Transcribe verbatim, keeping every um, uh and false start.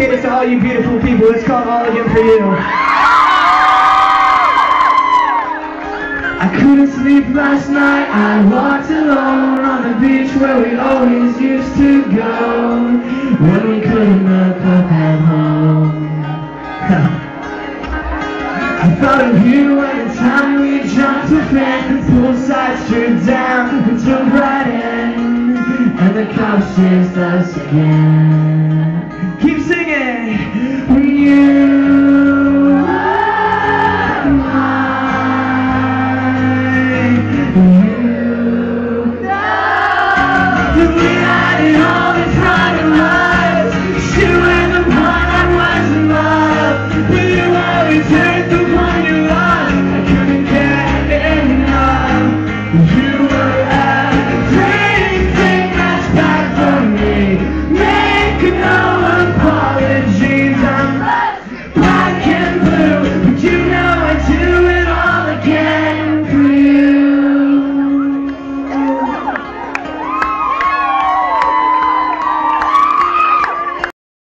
dedicate this to all you beautiful people. It's called All Again For You. I couldn't sleep last night. I walked alone on the beach where we always used to go when we couldn't look up at home. I thought of you every time we jumped to fan, poolside straight down and jumped right in, and the cops chased us again.